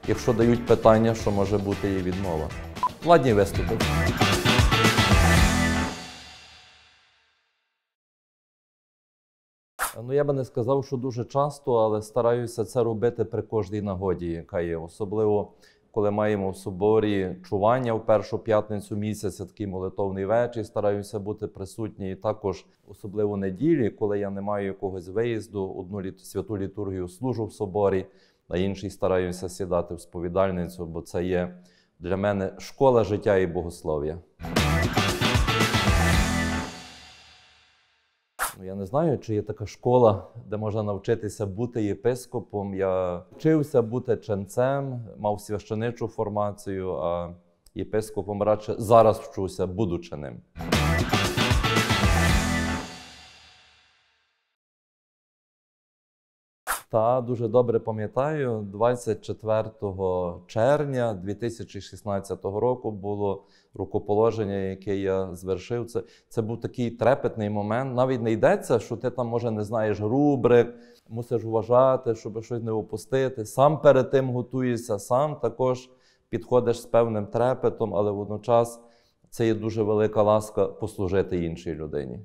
якщо дають питання, що може бути і відмова. Ладні виступи. Ну, я би не сказав, що дуже часто, але стараюся це робити при кожній нагоді, яка є. Особливо, коли маємо в соборі чування в першу п'ятницю місяця, такий молитовний вечір, стараюся бути присутній. І також, особливо неділі, коли я не маю якогось виїзду, одну святу літургію служу в соборі, на іншій стараюся сідати в сповідальницю, бо це є для мене школа життя і богослов'я. Я не знаю, чи є така школа, де можна навчитися бути єпископом. Я вчився бути ченцем, мав священичу формацію, а єпископом радше зараз вчуся, будучи ним. Та дуже добре пам'ятаю, 24 червня 2016 року було рукоположення, яке я звершив. Це був такий трепетний момент. Навіть не йдеться, що ти там, може, не знаєш рубрик, мусиш вважати, щоб щось не опустити. Сам перед тим готуєшся, сам також підходиш з певним трепетом, але водночас це є дуже велика ласка послужити іншій людині.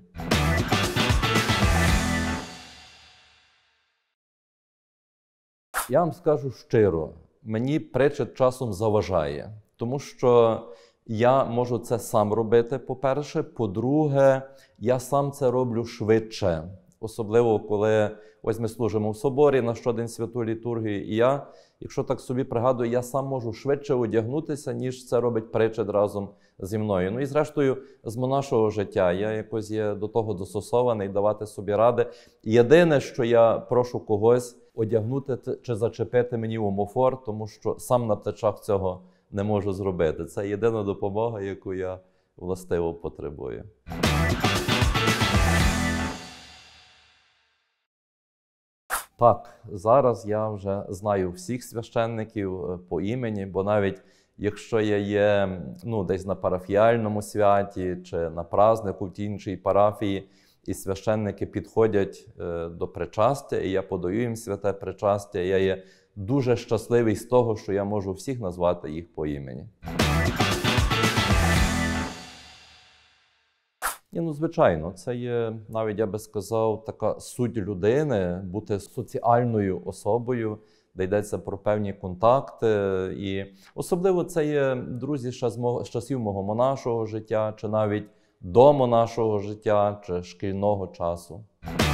Я вам скажу щиро, мені причет часом заважає, тому що я можу це сам робити, по-перше. По-друге, я сам це роблю швидше. Особливо, коли ось ми служимо в соборі на щодень святу літургію, і я, якщо так собі пригадую, я сам можу швидше одягнутися, ніж це робить причет разом зі мною. Ну і зрештою, з монашого життя я якось є до того достосований, давати собі ради. Єдине, що я прошу когось одягнути чи зачепити мені омофор, тому що сам на плечах цього не можу зробити. Це єдина допомога, яку я властиво потребую. Так, зараз я вже знаю всіх священників по імені, бо навіть якщо я є десь на парафіальному святі чи на празднику в тій іншій парафії, і священники підходять до причастя, і я подаю їм святе причастя, я є дуже щасливий з того, що я можу всіх назвати їх по імені. Звичайно, це є, навіть я би сказав, така суть людини, бути соціальною особою, де йдеться про певні контакти. І особливо це є друзі ще з часів мого монашого життя, чи навіть до монашого життя, чи шкільного часу.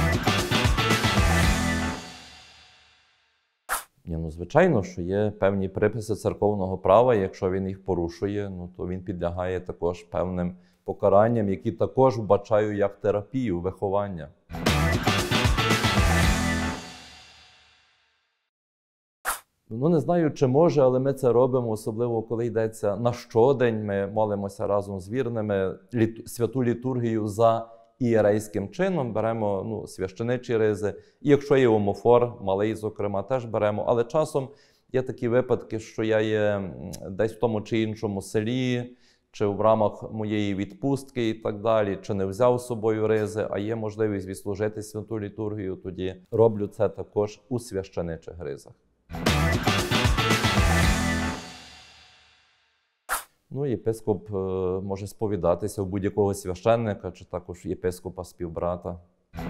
Звичайно, що є певні приписи церковного права, і якщо він їх порушує, то він підлягає також певним покаранням, які також вбачаю як терапію, виховання. Не знаю, чи може, але ми це робимо, особливо коли йдеться на щодень. Ми молимося разом з вірними святу літургію за ієрейським чином, беремо священичі ризи. І якщо є омофор, малий, зокрема, теж беремо. Але часом є такі випадки, що я є десь в тому чи іншому селі, чи в рамках моєї відпустки і так далі, чи не взяв з собою ризи, а є можливість відслужити святу літургію, тоді роблю це також у священичих ризах. Єпископ може сповідатися у будь-якого священника, чи також єпископа співбрата.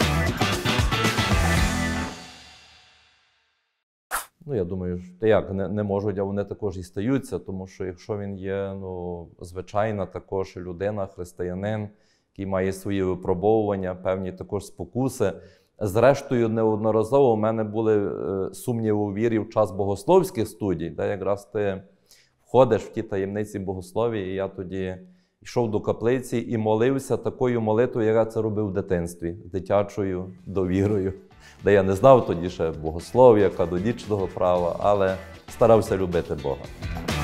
Я думаю, не можуть, а вони також і стаються, тому що якщо він є звичайна також людина, християнин, який має свої випробовування, певні також спокуси. Зрештою, неодноразово в мене були сумніви у вірі в час богословських студій, де якраз ти входиш в ті таємниці богослов'я, і я тоді йшов до каплиці і молився такою молитвою, яка це робив в дитинстві, дитячою довірою, де я не знав тоді ще богослов'я, канонічного права, але старався любити Бога.